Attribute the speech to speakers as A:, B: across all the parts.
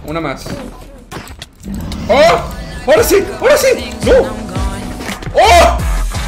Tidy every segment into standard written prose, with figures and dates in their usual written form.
A: Una más. ¡Oh! ¡Ahora sí! ¡Ahora sí! ¡No! ¡Oh!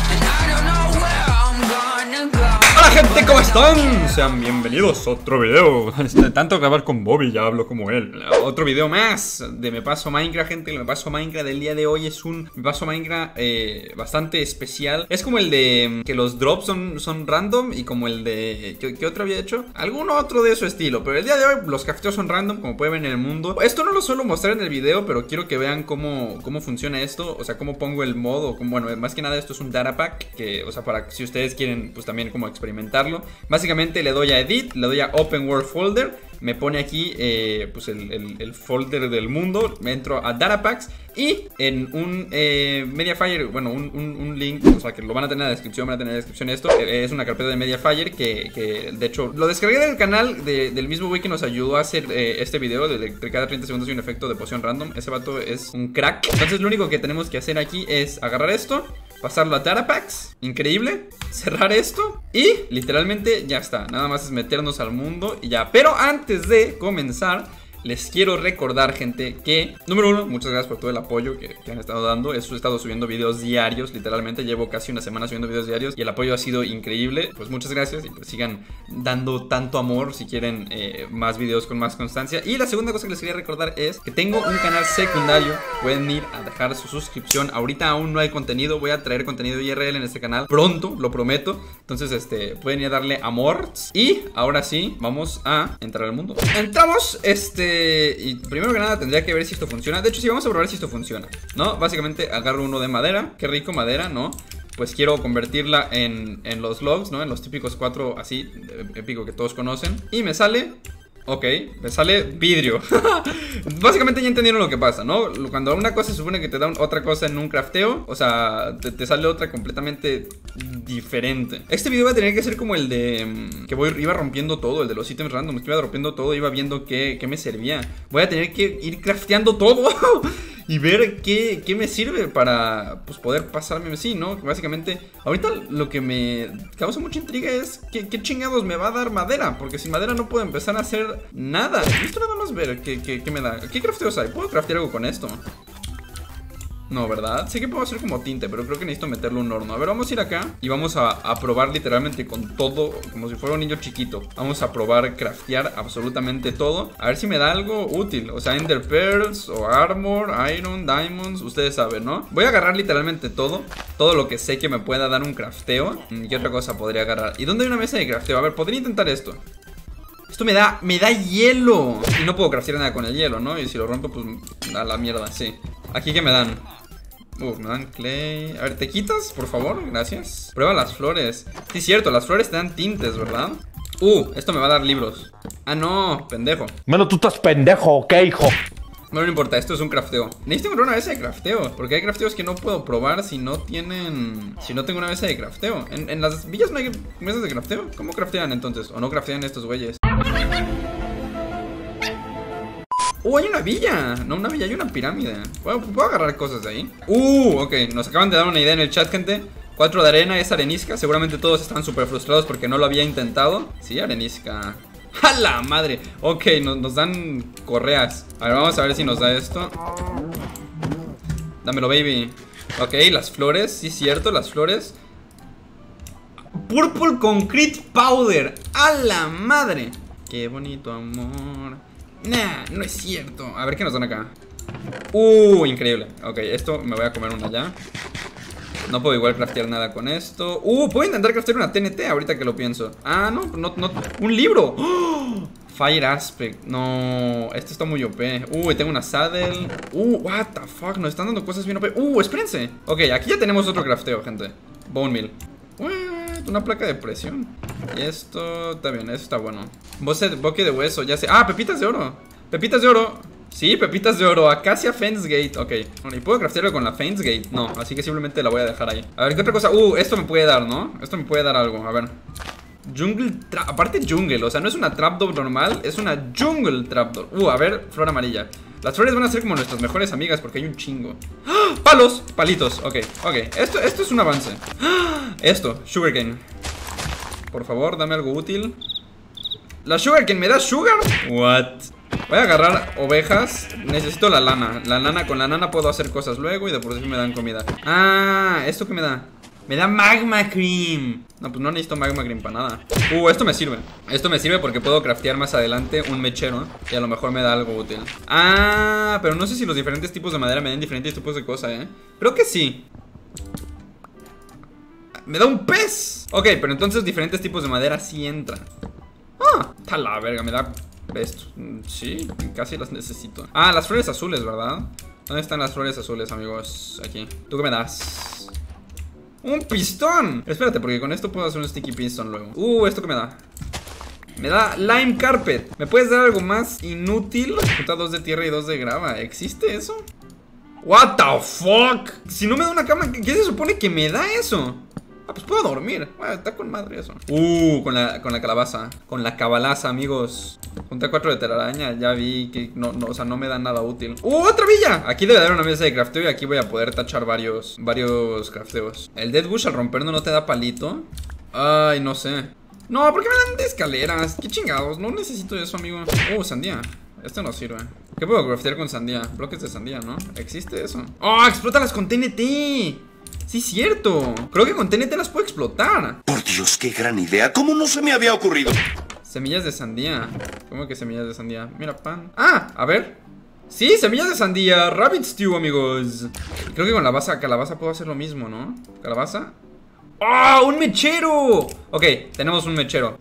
A: Hola gente, ¿cómo están? Sean bienvenidos a otro video. De tanto grabar con Bobby ya hablo como él. Otro video más de Me Paso Minecraft, gente. El Me Paso Minecraft del día de hoy es un Me Paso Minecraft bastante especial. Es como el de que los drops son random. Y como el de... ¿Qué otro había hecho? Algún otro de su estilo. Pero el día de hoy los crafteos son random, como pueden ver en el mundo. Esto no lo suelo mostrar en el video, pero quiero que vean cómo funciona esto. O sea, cómo pongo el modo. Bueno, más que nada esto es un data pack. Que, o sea, para si ustedes quieren, pues también como experimentarlo. Básicamente le doy a Edit, le doy a Open World Folder. Me pone aquí pues el folder del mundo. Me entro a Data Packs. Y en un Mediafire, bueno, un link, o sea que lo van a tener en la descripción. Van a tener en la descripción esto. Es una carpeta de Mediafire que de hecho lo descargué del canal del mismo güey que nos ayudó a hacer este video. De cada 30 segundos hay un efecto de poción random. Ese vato es un crack. Entonces lo único que tenemos que hacer aquí es agarrar esto, pasarlo a Data Packs, increíble, cerrar esto y literalmente ya está. Nada más es meternos al mundo y ya. Pero antes de comenzar, les quiero recordar, gente, que número uno, muchas gracias por todo el apoyo que han estado dando. He estado subiendo videos diarios, literalmente llevo casi una semana subiendo videos diarios y el apoyo ha sido increíble. Pues muchas gracias y pues sigan dando tanto amor si quieren más videos con más constancia. Y la segunda cosa que les quería recordar es que tengo un canal secundario. Pueden ir a dejar su suscripción. Ahorita aún no hay contenido, voy a traer contenido IRL en este canal pronto, lo prometo. Entonces pueden ir a darle amor. Y ahora sí, vamos a entrar al mundo. Entramos, y primero que nada tendría que ver si esto funciona. De hecho, sí, vamos a probar si esto funciona, ¿no? Básicamente agarro uno de madera. Qué rico madera, ¿no? Pues quiero convertirla en los logs, ¿no? En los típicos 4 así, épico que todos conocen. Y me sale... Ok, me sale vidrio. Básicamente ya entendieron lo que pasa, ¿no? Cuando una cosa se supone que te da otra cosa en un crafteo, o sea, te sale otra completamente diferente. Este video va a tener que ser como el de que iba rompiendo todo, el de los ítems random. Que iba rompiendo todo, iba viendo qué me servía. Voy a tener que ir crafteando todo y ver qué me sirve para pues poder pasarme así, ¿no? Básicamente, ahorita lo que me causa mucha intriga es qué chingados me va a dar madera. Porque sin madera no puedo empezar a hacer nada. Esto nada más ver qué me da. ¿Qué crafteos hay? ¿Puedo craftear algo con esto? No, ¿verdad? Sé que puedo hacer como tinte, pero creo que necesito meterle un horno. A ver, vamos a ir acá y vamos a probar literalmente con todo, como si fuera un niño chiquito. Vamos a probar craftear absolutamente todo. A ver si me da algo útil. O sea, Ender Pearls o Armor, Iron, Diamonds, ustedes saben, ¿no? Voy a agarrar literalmente todo lo que sé que me pueda dar un crafteo. ¿Qué otra cosa podría agarrar? ¿Y dónde hay una mesa de crafteo? A ver, podría intentar esto. Esto me da hielo. Y no puedo craftear nada con el hielo, ¿no? Y si lo rompo, pues a la mierda, sí. ¿Aquí qué me dan? Me dan clay. A ver, ¿te quitas, por favor? Gracias. Prueba las flores. Sí, es cierto, las flores te dan tintes, ¿verdad? Esto me va a dar libros. Ah, no, pendejo.
B: Bueno, tú estás pendejo, ¿ok, hijo?
A: No importa, esto es un crafteo. Necesito encontrar una mesa de crafteo, porque hay crafteos que no puedo probar si no tengo una mesa de crafteo. En las villas no hay mesas de crafteo. ¿Cómo craftean entonces? ¿O no craftean estos güeyes? Hay una villa. No una villa, hay una pirámide. ¿Puedo agarrar cosas de ahí? Ok, nos acaban de dar una idea en el chat, gente. 4 de arena, es arenisca. Seguramente todos están súper frustrados porque no lo había intentado. Sí, arenisca. ¡A la madre! Ok, nos dan correas. A ver, vamos a ver si nos da esto. Dámelo, baby. Ok, las flores, sí, cierto, las flores. Purple Concrete Powder. ¡A la madre! ¡Qué bonito amor! Nah, no es cierto. A ver qué nos dan acá. Increíble. Ok, esto me voy a comer una ya. No puedo igual craftear nada con esto. Puedo intentar craftear una TNT ahorita que lo pienso. No. ¡Un libro! ¡Oh! Fire Aspect. No, esto está muy OP. Tengo una saddle. What the fuck, nos están dando cosas bien OP. Espérense. Ok, aquí ya tenemos otro crafteo, gente. Bone Meal. Una placa de presión. Y esto está bien, eso está bueno. Boque de hueso, ya sé. Pepitas de oro. Pepitas de oro. Sí, pepitas de oro. Acacia Fence Gate. Ok. Bueno, ¿y puedo craftearlo con la Fence Gate? No, así que simplemente la voy a dejar ahí. A ver, ¿qué otra cosa? Esto me puede dar, ¿no? Esto me puede dar algo. A ver. Jungle Trap. Aparte jungle, o sea, no es una trapdoor normal, es una jungle trapdoor. A ver, flor amarilla. Las flores van a ser como nuestras mejores amigas porque hay un chingo. ¡Palos! Palitos. Ok. Esto es un avance. Esto, sugarcane. Por favor, dame algo útil. ¿La sugarcane me da sugar? What? Voy a agarrar ovejas. Necesito la lana. Con la lana puedo hacer cosas luego y de por sí me dan comida. Ah, ¿esto qué me da? Me da magma cream. No, pues no necesito magma cream para nada. Esto me sirve. Esto me sirve porque puedo craftear más adelante un mechero y a lo mejor me da algo útil. Ah, pero no sé si los diferentes tipos de madera me dan diferentes tipos de cosas, Creo que sí. Me da un pez. Ok, pero entonces diferentes tipos de madera sí entran. Ah, está la verga, me da esto. Sí, casi las necesito. Ah, las flores azules, ¿verdad? ¿Dónde están las flores azules, amigos? Aquí. ¿Tú qué me das? ¡Un pistón! Espérate, porque con esto puedo hacer un sticky piston luego. ¿Esto qué me da? Me da lime carpet. ¿Me puedes dar algo más inútil? Junta 2 de tierra y 2 de grava. ¿Existe eso? What the fuck? Si no me da una cama, ¿qué se supone que me da eso? Ah, pues puedo dormir. Bueno, está con madre eso. Con la calabaza. Con la cabalaza, amigos. Junté 4 de telaraña. Ya vi que o sea, no me da nada útil. ¡Otra villa! Aquí debe haber una mesa de crafteo y aquí voy a poder tachar varios crafteos. El Dead Bush al romperlo no te da palito. Ay, no sé. No, ¿por qué me dan de escaleras? Qué chingados. No necesito eso, amigo. Sandía. Esto no sirve. ¿Qué puedo craftear con sandía? Bloques de sandía, ¿no? ¿Existe eso? ¡Oh! ¡Explótalas con TNT! Sí, cierto. Creo que con TNT las puedo explotar.
C: Por Dios, qué gran idea. ¿Cómo no se me había ocurrido?
A: Semillas de sandía. ¿Cómo que semillas de sandía? Mira, pan. Ah, a ver. Sí, semillas de sandía. Rabbit stew, amigos. Creo que con la calabaza puedo hacer lo mismo, ¿no? ¿Calabaza? ¡Oh! ¡Un mechero! Ok, tenemos un mechero.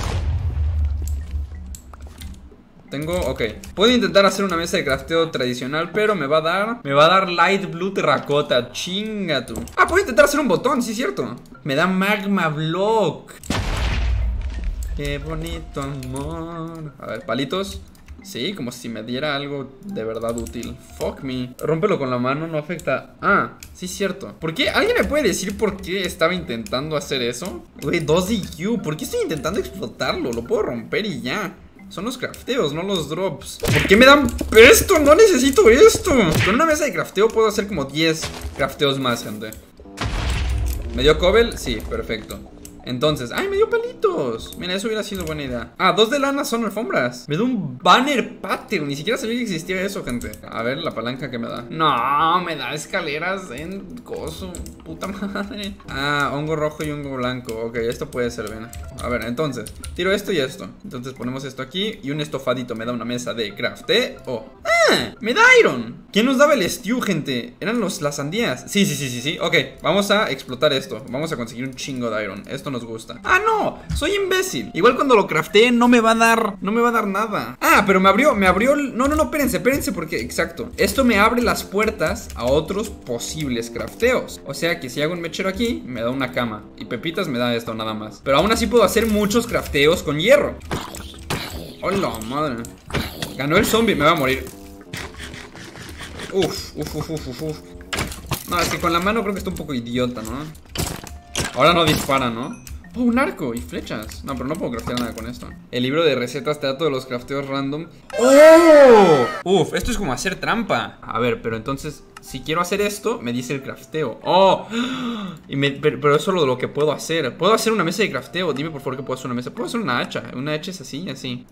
A: Ok. Puedo intentar hacer una mesa de crafteo tradicional, pero me va a dar light blue terracota. Chinga tú. Ah, puedo intentar hacer un botón, sí es cierto. Me da magma block. Qué bonito amor. A ver, palitos. Sí, como si me diera algo de verdad útil. Fuck me. Rómpelo con la mano, no afecta. Ah, sí es cierto. ¿Por qué? ¿Alguien me puede decir por qué estaba intentando hacer eso? Güey, 2 DQ. ¿Por qué estoy intentando explotarlo? Lo puedo romper y ya. Son los crafteos, no los drops. ¿Por qué me dan esto? No necesito esto. Con una mesa de crafteo puedo hacer como 10 crafteos más, gente. ¿Me dio cobble? Sí, perfecto. Entonces, ¡ay, me dio palitos! Mira, eso hubiera sido buena idea. Ah, 2 de lana son alfombras. Me da un banner pattern. Ni siquiera sabía que existía eso, gente. A ver, la palanca que me da. No, me da escaleras en coso. Puta madre. Ah, hongo rojo y hongo blanco. Ok, esto puede ser bien. A ver, entonces, tiro esto y esto. Entonces ponemos esto aquí. Y un estofadito me da una mesa de crafteo. ¡Ah! ¡Me da iron! ¿Quién nos daba el stew, gente? Eran las sandías. Sí. Ok, vamos a explotar esto. Vamos a conseguir un chingo de iron. Esto nos gusta. ¡Ah, no! Soy imbécil. Igual cuando lo crafteé no me va a dar nada. Ah, pero me abrió No, espérense porque, exacto, esto me abre las puertas a otros posibles crafteos. O sea que si hago un mechero aquí, me da una cama. Y pepitas me da esto nada más. Pero aún así puedo hacer muchos crafteos con hierro. ¡Hola, madre! Ganó el zombie, me va a morir. Uf. No, es que con la mano creo que está un poco idiota, ¿no? Ahora no dispara, ¿no? Oh, un arco y flechas. No, pero no puedo craftear nada con esto. El libro de recetas te da todos los crafteos random. ¡Oh! Uf, esto es como hacer trampa. A ver, pero entonces, si quiero hacer esto, me dice el crafteo. ¡Oh! Pero eso es lo que puedo hacer. Puedo hacer una mesa de crafteo. Dime por favor que puedo hacer una mesa. Puedo hacer una hacha. Una hacha es así, así.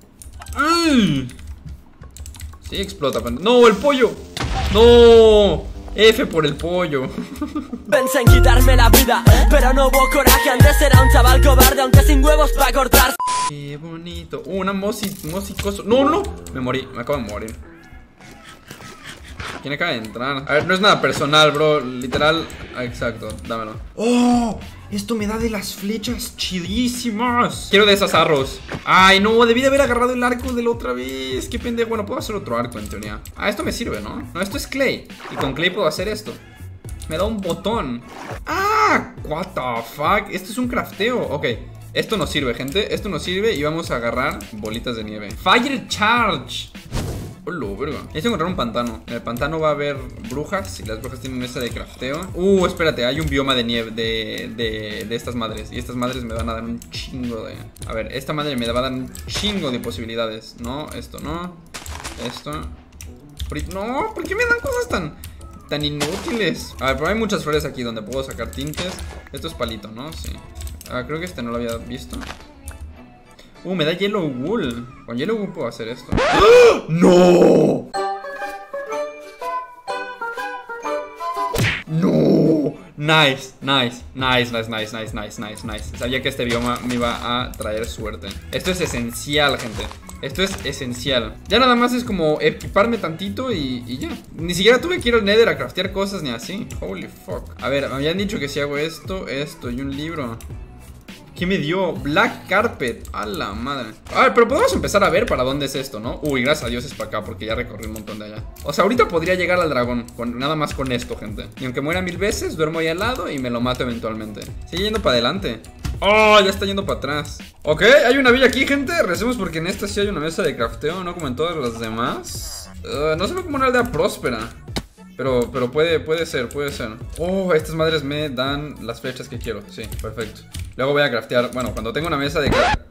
A: Sí, explota. ¡No, el pollo! ¡No! F por el pollo.
D: Pensé en quitarme la vida, pero no hubo coraje. Antes era un chaval cobarde, aunque sin huevos para cortar.
A: Qué bonito. Una mosicoso. No. Me morí, me acabo de morir. ¿Quién acaba de entrar? A ver, no es nada personal, bro. Literal. Exacto, dámelo. ¡Oh! Esto me da de las flechas chidísimas. Quiero de esas arrows. Ay, no, debí de haber agarrado el arco de la otra vez. Qué pendejo. Bueno, puedo hacer otro arco en teoría. Ah, esto me sirve, ¿no? No, esto es clay. Y con clay puedo hacer esto. Me da un botón. Ah, what the fuck. Esto es un crafteo. Ok, esto nos sirve, gente. Esto nos sirve y vamos a agarrar bolitas de nieve. Fire charge. Hola, verga. Necesito encontrar un pantano. En el pantano va a haber brujas. Y las brujas tienen mesa de crafteo. Espérate, hay un bioma de nieve de estas madres. Y estas madres me van a dar un chingo de... A ver, esta madre me va a dar un chingo de posibilidades. No, esto no. Esto. No, ¿por qué me dan cosas tan inútiles? A ver, pero hay muchas flores aquí donde puedo sacar tintes. Esto es palito, ¿no? Sí. Creo que este no lo había visto. Me da Yellow Wool. Con Yellow Wool puedo hacer esto. ¡Ah! ¡No! ¡No! Nice. Sabía que este bioma me iba a traer suerte. Esto es esencial, gente. Esto es esencial. Ya nada más es como equiparme tantito y ya. Ni siquiera tuve que ir al Nether a craftear cosas ni así. Holy fuck. A ver, me habían dicho que si hago esto y un libro. ¿Qué me dio? Black Carpet. A la madre. A ver, pero podemos empezar a ver para dónde es esto, ¿no? Uy, gracias a Dios es para acá, porque ya recorrí un montón de allá. O sea, ahorita podría llegar al dragón nada más con esto, gente. Y aunque muera 1000 veces, duermo ahí al lado y me lo mato eventualmente. Sigue yendo para adelante. Oh, ya está yendo para atrás. Ok, hay una villa aquí, gente. Recemos porque en esta sí hay una mesa de crafteo, no como en todas las demás. No se ve como una aldea próspera. Pero puede ser. Oh, estas madres me dan las flechas que quiero. Sí, perfecto. Luego voy a craftear. Bueno, cuando tengo una mesa de crafteo.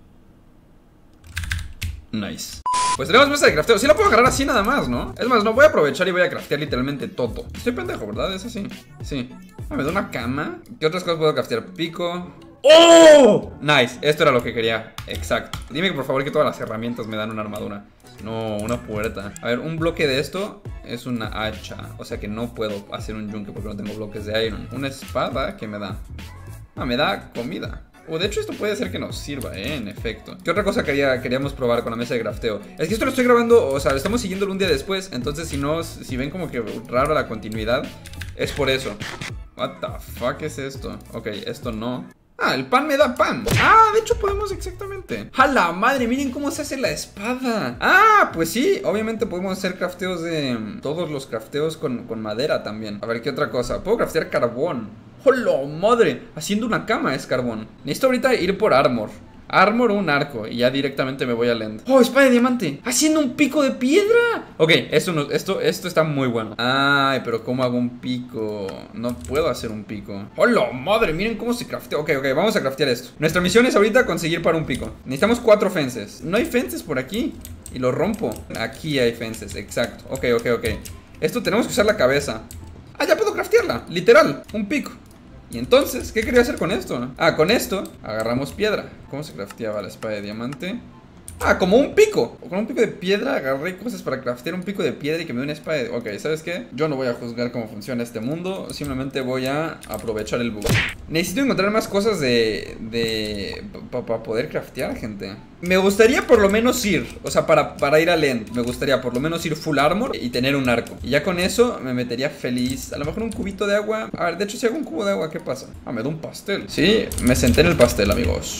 A: Nice. Pues tenemos mesa de crafteo. Sí la puedo agarrar así nada más, ¿no? Es más, no voy a aprovechar y voy a craftear literalmente todo. Estoy pendejo, ¿verdad? Es así. Sí. Me da una cama. ¿Qué otras cosas puedo craftear? Pico. ¡Oh! Nice, esto era lo que quería. Exacto. Dime por favor que todas las herramientas me dan una armadura. No, una puerta. A ver, un bloque de esto es una hacha. O sea que no puedo hacer un yunque porque no tengo bloques de iron. Una espada que me da. Me da comida. De hecho esto puede ser que nos sirva, en efecto. ¿Qué otra cosa queríamos probar con la mesa de crafteo? Es que esto lo estoy grabando, o sea, lo estamos siguiéndolo un día después. Entonces si ven como que raro la continuidad, es por eso. What the fuck es esto? Ok, esto no. El pan me da pan. De hecho podemos exactamente. ¡A la madre! Miren cómo se hace la espada. Pues sí, obviamente podemos hacer crafteos de... Todos los crafteos con madera también. A ver, ¿qué otra cosa? Puedo craftear carbón. ¡Hola madre! Haciendo una cama es carbón. Necesito ahorita ir por armor o un arco y ya directamente me voy al end. ¡Oh, espada de diamante! ¡Haciendo un pico de piedra! Ok, esto está muy bueno. Ay, pero ¿cómo hago un pico? No puedo hacer un pico. ¡Hola madre! Miren cómo se craftea. Ok, vamos a craftear esto. Nuestra misión es ahorita conseguir para un pico. Necesitamos 4 fences. No hay fences por aquí y lo rompo. Aquí hay fences, exacto. Ok. Esto tenemos que usar la cabeza. Ya puedo craftearla, literal, un pico. Y entonces, ¿qué quería hacer con esto? Con esto agarramos piedra. ¿Cómo se crafteaba la espada de diamante? Como un pico. Con un pico de piedra agarré cosas para craftear un pico de piedra y que me dé una espada de... Ok, ¿sabes qué? Yo no voy a juzgar cómo funciona este mundo. Simplemente voy a aprovechar el bug. Necesito encontrar más cosas para poder craftear, gente. Me gustaría por lo menos ir, o sea, para ir al end, me gustaría por lo menos ir full armor y tener un arco. Y ya con eso me metería feliz. A lo mejor un cubito de agua. A ver, de hecho si hago un cubo de agua, ¿qué pasa? Me da un pastel. Sí, me senté en el pastel, amigos.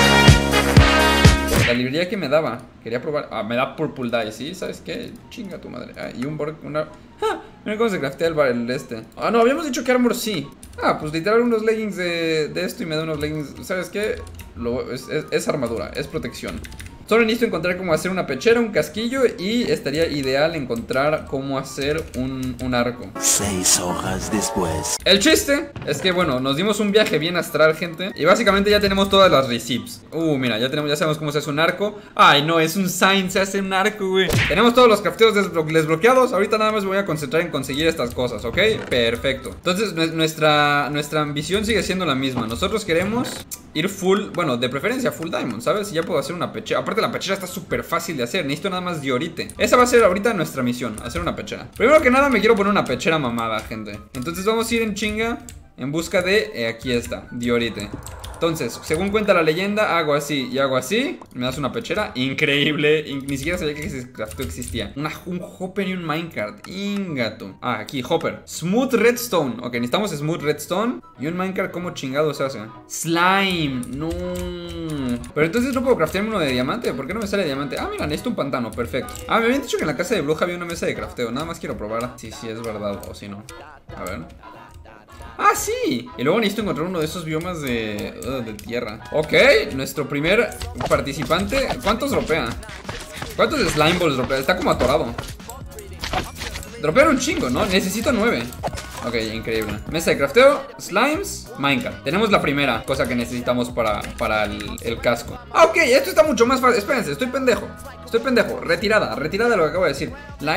A: La librería que me daba, quería probar. Me da purple dye, ¿sí? ¿Sabes qué? Chinga tu madre. Y mira cómo se craftea el este. No, habíamos dicho que armor sí. Pues literal unos leggings de esto y me da unos leggings. ¿Sabes qué? Es armadura, es protección. Solo necesito encontrar cómo hacer una pechera, un casquillo y estaría ideal encontrar cómo hacer un arco.
C: 6 hojas después.
A: El chiste es que, bueno, nos dimos un viaje bien astral, gente. Y básicamente ya tenemos todas las receipts. Mira, ya sabemos cómo se hace un arco. Ay, no, es un sign, se hace un arco, güey. Tenemos todos los crafteos desbloqueados. Ahorita nada más me voy a concentrar en conseguir estas cosas, ¿ok? Perfecto. Entonces, nuestra ambición sigue siendo la misma. Nosotros queremos ir full, bueno, de preferencia full diamond, ¿sabes? Y ya puedo hacer una pechera. Aparte la pechera está súper fácil de hacer. Necesito nada más diorite. Esa va a ser ahorita nuestra misión, hacer una pechera. Primero que nada me quiero poner una pechera mamada, gente. Entonces vamos a ir en chinga en busca de, aquí está, diorite. Entonces, según cuenta la leyenda, hago así y hago así. Me das una pechera, increíble. Ni siquiera sabía que ese crafteo existía. Un hopper y un minecart, ingato. Aquí, hopper. Smooth redstone. Ok, necesitamos smooth redstone. Y un minecart, ¿cómo chingado se hace? Slime, no. Pero entonces no puedo craftearme uno de diamante. ¿Por qué no me sale diamante? Mira, necesito un pantano, perfecto. Me habían dicho que en la casa de bruja había una mesa de crafteo. Nada más quiero probar si es verdad o si no. A ver. Sí. Y luego necesito encontrar uno de esos biomas de tierra. Ok, nuestro primer participante. ¿Cuántos dropea? ¿Cuántos slime balls dropea? Está como atorado. Dropean un chingo, ¿no? Necesito 9. Ok, increíble. Mesa de crafteo, slimes, minecart. Tenemos la primera cosa que necesitamos para el casco. Ok, esto está mucho más fácil. Espérense, estoy pendejo. Retirada de lo que acabo de decir. Light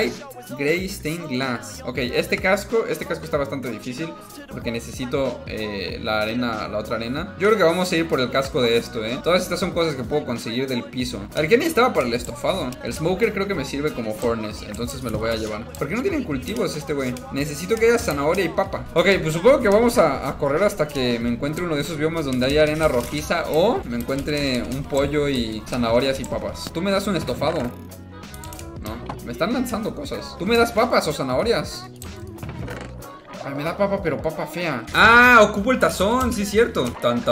A: Grey Stained Glass. Ok, este casco está bastante difícil porque necesito la otra arena. Yo creo que vamos a ir por el casco de esto, Todas estas son cosas que puedo conseguir del piso. A ver, ¿qué necesitaba para el estofado? El smoker creo que me sirve como furnace, entonces me lo voy a llevar. ¿Por qué no tienen cultivos este güey? Necesito que haya zanahoria y papa. Ok, pues supongo que vamos a correr hasta que me encuentre uno de esos biomas donde hay arena rojiza o me encuentre un pollo y zanahorias y papas. ¿Tú me das un estofado? No, me están lanzando cosas. ¿Tú me das papas o zanahorias? Ay, me da papa, pero papa fea. Ah, ocupo el tazón, sí es cierto.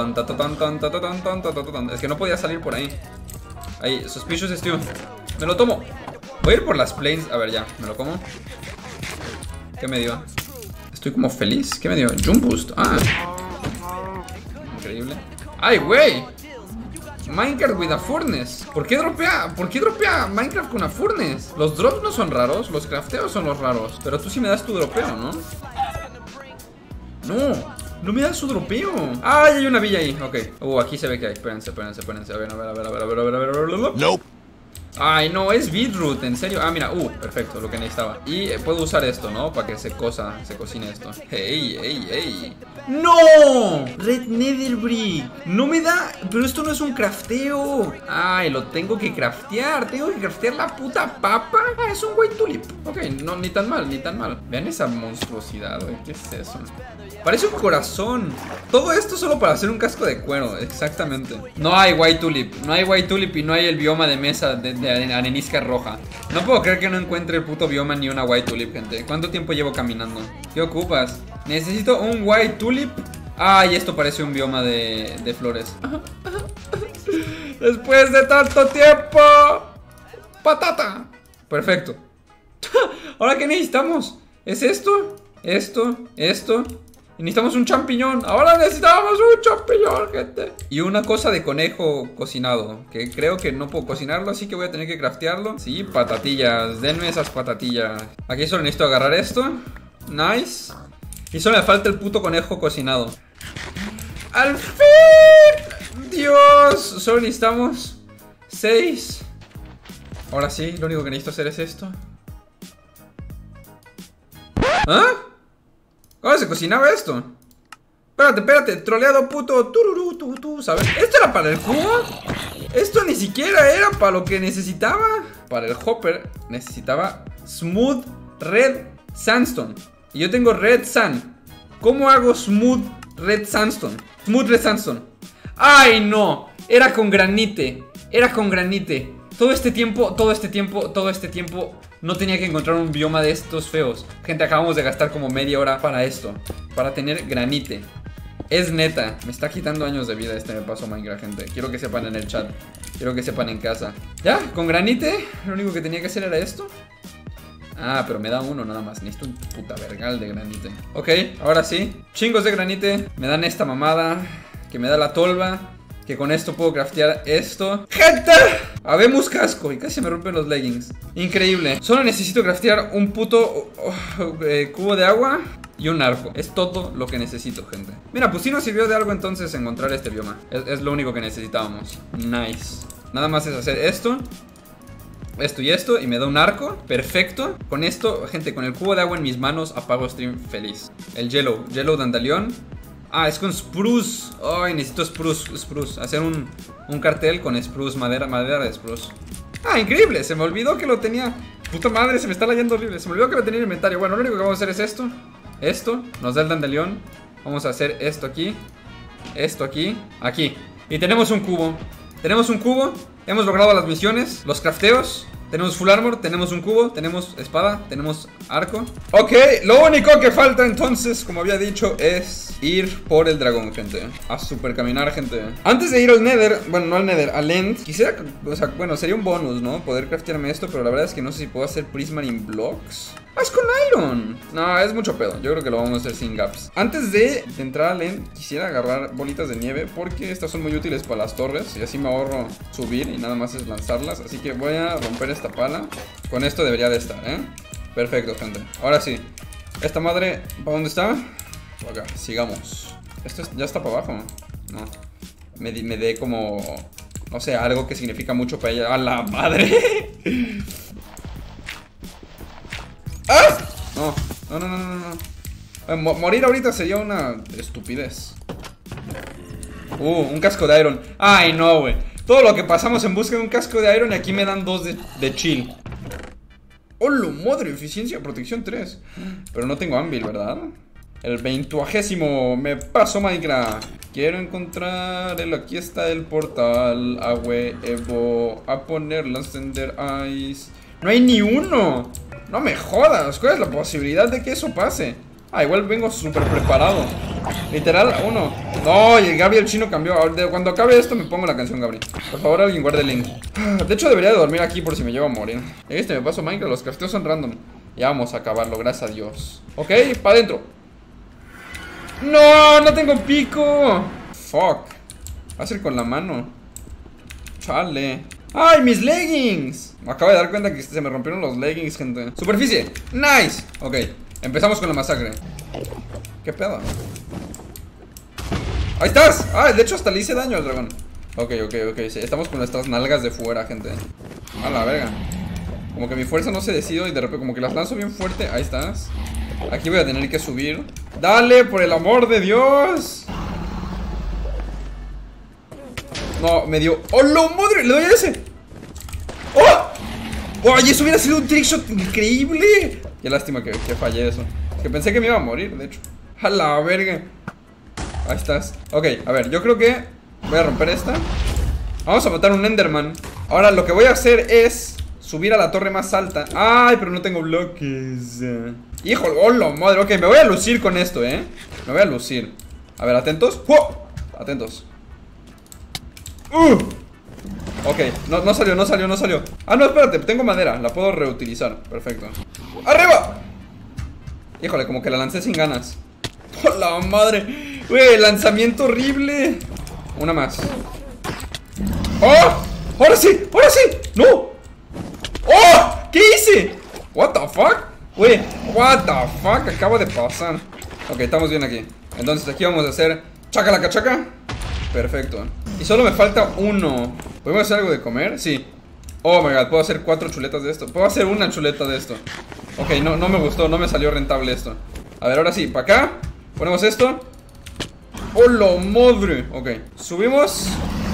A: Es que no podía salir por ahí. Ahí, Suspicious Stew. Me lo tomo. Voy a ir por las plains. A ver, ya, me lo como. ¿Qué me dio? Estoy como feliz. ¿Qué me dio? Jump Boost. Ah, increíble. ¡Ay, güey! Minecraft with a furnace. ¿Por qué dropea Minecraft con una furnace? Los drops no son raros, los crafteos son los raros. Pero tú sí me das tu dropeo, ¿no? No me das su dropeo. ¡Ay, hay una villa ahí! Ok. Aquí se ve que hay. Espérense. A ver.
C: Nope.
A: Ay, no, es beetroot, en serio. Ah, mira, perfecto, lo que necesitaba. Y puedo usar esto, ¿no? Para que se cocine esto. ¡Ey! ¡No! Red Nether Brick. No me da. Pero esto no es un crafteo. Ay, lo tengo que craftear. Tengo que craftear la puta papa. Ah, es un white tulip. Ok, no, ni tan mal. Vean esa monstruosidad, güey. ¿Qué es eso? Parece un corazón. Todo esto solo para hacer un casco de cuero. Exactamente. No hay white tulip. Y no hay el bioma de mesa de arenisca roja. No puedo creer que no encuentre el puto bioma ni una white tulip, gente. ¿Cuánto tiempo llevo caminando? ¿Qué ocupas? Necesito un white tulip. Ay, esto parece un bioma de flores. Después de tanto tiempo. Patata. Perfecto. ¿Ahora qué necesitamos? ¿Es esto? Esto. Y necesitamos un champiñón. Ahora necesitamos un champiñón, gente. Y una cosa de conejo cocinado, que creo que no puedo cocinarlo, así que voy a tener que craftearlo. Sí, patatillas. Denme esas patatillas. Aquí solo necesito agarrar esto. Nice. Y solo me falta el puto conejo cocinado. ¡Al fin! ¡Dios! Solo necesitamos 6. Ahora sí, lo único que necesito hacer es esto. ¿Ah? ¿Cómo se cocinaba esto? Espérate, troleado puto. ¿Sabes? ¿Esto era para el cubo? Esto ni siquiera era para lo que necesitaba. Para el hopper necesitaba Smooth Red Sandstone. Y yo tengo Red Sand. ¿Cómo hago Smooth Red Sandstone? ¡Ay, no! Era con granite. Todo este tiempo no tenía que encontrar un bioma de estos feos. Gente, acabamos de gastar como media hora para esto. Para tener granite. Es neta. Me está quitando años de vida este me paso Minecraft, gente. Quiero que sepan en el chat. Quiero que sepan en casa. Ya, con granite. Lo único que tenía que hacer era esto. Ah, pero me da uno nada más. Necesito un puta vergal de granite. Ok, ahora sí. Chingos de granite. Me dan esta mamada que me da la tolva. Que con esto puedo craftear esto. ¡Gente! Habemos casco. Y casi me rompen los leggings. Increíble. Solo necesito craftear un puto cubo de agua y un arco. Es todo lo que necesito, gente. Mira, pues sí nos sirvió de algo entonces encontrar este bioma. Es lo único que necesitábamos. Nice. Nada más es hacer esto. Esto y esto. Y me da un arco. Perfecto. Con esto, gente, con el cubo de agua en mis manos apago stream feliz. El yellow dandelion. Ah, es con spruce. Ay, necesito spruce. Hacer un cartel con spruce, madera de spruce. Ah, increíble, se me olvidó que lo tenía. Puta madre, se me está leyendo horrible. Se me olvidó que lo tenía en el inventario. Bueno, lo único que vamos a hacer es esto. Esto, nos da el dandelion. Vamos a hacer esto aquí. Esto aquí, aquí. Y tenemos un cubo. Hemos logrado las misiones, los crafteos. Tenemos full armor, tenemos un cubo, tenemos espada, tenemos arco. Ok, lo único que falta entonces, como había dicho, es ir por el dragón, gente. A super caminar, gente. Antes de ir al nether, bueno, no al nether, al end, quisiera, o sea, bueno, sería un bonus, ¿no? Poder craftearme esto, pero la verdad es que no sé si puedo hacer prismarine blocks. Ah, es con iron. No, es mucho pedo, yo creo que lo vamos a hacer sin gaps. Antes de entrar al end, quisiera agarrar bolitas de nieve, porque estas son muy útiles para las torres. Y así me ahorro subir y nada más es lanzarlas. Así que voy a romper esta pala. Con esto debería de estar, ¿eh? Perfecto, gente. Ahora sí. Esta madre, ¿para dónde está? Por acá, sigamos. Esto ya está para abajo. No. Me dé como, no sé, algo que significa mucho para ella. ¡A la madre! No, no, no, no, no. Morir ahorita sería una estupidez. Un casco de Iron. Ay, no, güey. Todo lo que pasamos en busca de un casco de Iron y aquí me dan 2 de chill. ¡Hola, madre! Eficiencia, protección 3. Pero no tengo Anvil, ¿verdad? El 20º me paso Minecraft. Quiero encontrar aquí está el portal. A huevo. A ponerlo, a encender ice. No hay ni uno. No me jodas. ¿Cuál es la posibilidad de que eso pase? Ah, igual vengo súper preparado. Literal, uno. No, y el Gabriel chino cambió. Cuando acabe esto me pongo la canción, Gabriel. Por favor, alguien guarde el link. De hecho, debería de dormir aquí por si me llevo a morir. Me paso Minecraft, los crafteos son random. Ya vamos a acabarlo, gracias a Dios. Ok, para adentro. No, no tengo pico. Fuck. Va a ser con la mano. Chale. ¡Ay, mis leggings! Me acabo de dar cuenta que se me rompieron los leggings, gente. Superficie, nice. Ok, empezamos con la masacre. ¿Qué pedo? ¡Ahí estás! Ah, de hecho hasta le hice daño al dragón. Ok, sí. Estamos con nuestras nalgas de fuera, gente. A la verga. Como que mi fuerza no se decidió y de repente como que las lanzo bien fuerte. Ahí estás. Aquí voy a tener que subir. ¡Dale, por el amor de Dios! No, me dio... ¡Oh, la madre! ¡Le doy a ese! ¡Oh! ¡Oh! Y eso hubiera sido un trickshot increíble. Qué lástima que fallé eso. Que pensé que me iba a morir, de hecho. ¡A la verga! Ahí estás. Ok, a ver, yo creo que voy a romper esta. Vamos a matar un Enderman. Ahora lo que voy a hacer es subir a la torre más alta. ¡Ay, pero no tengo bloques! ¡Híjole! ¡Hola, madre! Ok, me voy a lucir con esto, Me voy a lucir. A ver, atentos. ¡Oh! Atentos. Ok, no salió. Ah, no, espérate, tengo madera, la puedo reutilizar. Perfecto. ¡Arriba! Híjole, como que la lancé sin ganas. ¡Oh, la madre! Güey, lanzamiento horrible. Una más. ¡Oh! ¡Ahora sí! ¡No! ¡Oh! ¿Qué hice? ¿What the fuck? Güey, what the fuck acaba de pasar. Ok, estamos bien aquí. Entonces aquí vamos a hacer chacalacachaca. Perfecto. Y solo me falta uno. ¿Podemos hacer algo de comer? Sí. Oh my god, puedo hacer 4 chuletas de esto. Puedo hacer una chuleta de esto. Ok, no me gustó, no me salió rentable esto. A ver, ahora sí, para acá. Ponemos esto. ¡Oh, la madre! Ok, subimos.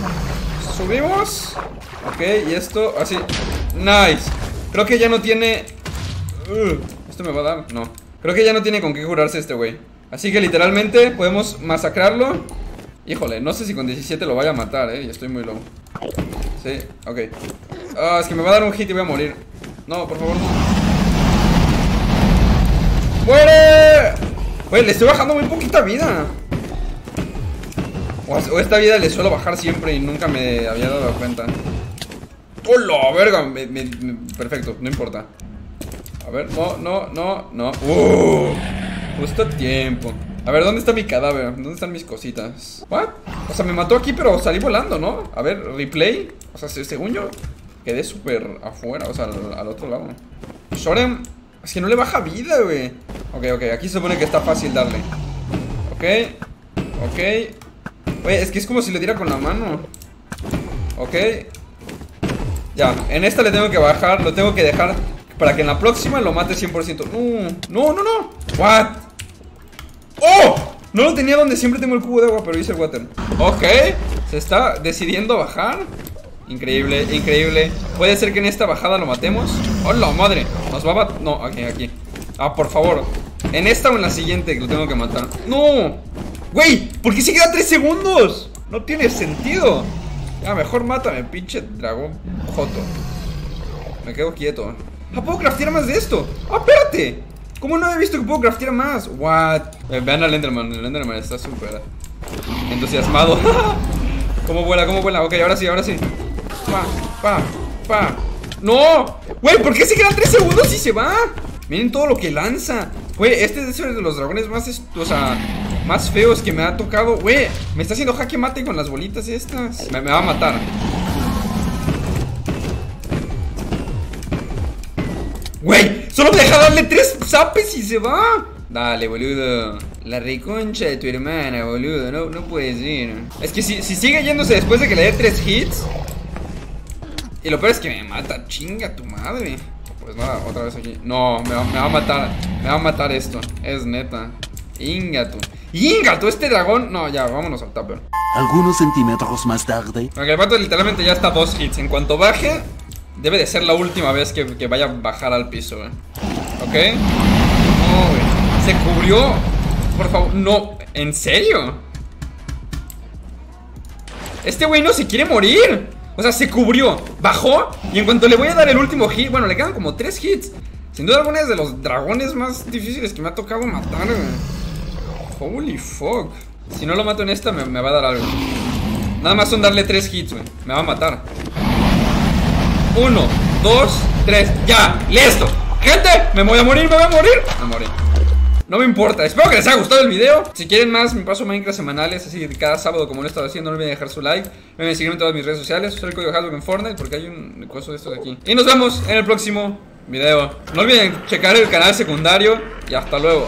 A: Ok, y esto, así. Nice. Creo que ya no tiene... ¿Esto me va a dar? No. Creo que ya no tiene con qué curarse este güey. Así que literalmente podemos masacrarlo. Híjole, no sé si con 17 lo vaya a matar, y estoy muy low. Sí, ok. Es que me va a dar un hit y voy a morir. No, por favor, no. ¡Muere! Güey, le estoy bajando muy poquita vida. O esta vida le suelo bajar siempre y nunca me había dado cuenta. ¡Oh, la verga! Perfecto, no importa. A ver, no. Justo a tiempo. A ver, ¿dónde está mi cadáver? ¿Dónde están mis cositas? ¿What? O sea, me mató aquí, pero salí volando, ¿no? A ver, replay. O sea, según yo quedé súper afuera, o sea, al otro lado. Shoren, es que no le baja vida, güey. Ok, aquí se supone que está fácil darle. Ok. Oye, es que es como si le diera con la mano. Ok. Ya, en esta le tengo que bajar. Lo tengo que dejar para que en la próxima lo mate 100%. No. What? ¡Oh! No lo tenía donde siempre tengo el cubo de agua, pero hice el water. Ok, se está decidiendo bajar. Increíble. Puede ser que en esta bajada lo matemos. ¡Oh, la madre! Nos va a matar. No, aquí. Ah, por favor. En esta o en la siguiente que lo tengo que matar. ¡No! ¡Güey! ¿Por qué se queda 3 segundos? No tiene sentido. Ya, mejor mátame, pinche dragón joto. Me quedo quieto. Ah, ¿puedo craftear más de esto? ¡Ah, espérate! ¿Cómo no he visto que puedo craftear más? What? Vean al Enderman. El Enderman está súper entusiasmado. ¿Cómo vuela? Ok, ahora sí. Pa. ¡No! Güey, ¿por qué se quedan 3 segundos y se va? Miren todo lo que lanza. Güey, este es de los dragones más, más feos que me ha tocado. Güey, me está haciendo jaque mate con las bolitas estas. Me va a matar. Güey, solo me deja darle 3 zapes y se va. Dale, boludo. La reconcha de tu hermana, boludo. No puedes ir. Es que si sigue yéndose después de que le dé 3 hits. Y lo peor es que me mata. Chinga tu madre. Pues nada, otra vez aquí. No, me va a matar. Me va a matar esto. Es neta. Ingato. Ingato, este dragón. No, ya, vámonos al tupper.
C: Algunos centímetros más tarde.
A: Porque el vato literalmente ya está a 2 hits. En cuanto baje, debe de ser la última vez que vaya a bajar al piso, güey. ¿Ok? No, güey. Se cubrió. Por favor, no. ¿En serio? Este güey no se quiere morir. O sea, se cubrió, bajó. Y en cuanto le voy a dar el último hit, bueno, le quedan como 3 hits. Sin duda alguna es de los dragones más difíciles que me ha tocado matar, güey. Holy fuck. Si no lo mato en esta, me va a dar algo. Nada más son darle 3 hits, güey. Me va a matar. 1, 2, 3, ya, listo. Gente, me voy a morir, Me morí. No me importa, espero que les haya gustado el video. Si quieren más, me paso Minecraft semanales, así cada sábado como lo he estado haciendo. No olviden dejar su like. Me voy a seguir en todas mis redes sociales. Usa el código hashtag en Fortnite porque hay un coso de estos de aquí. Y nos vemos en el próximo video. No olviden checar el canal secundario. Y hasta luego.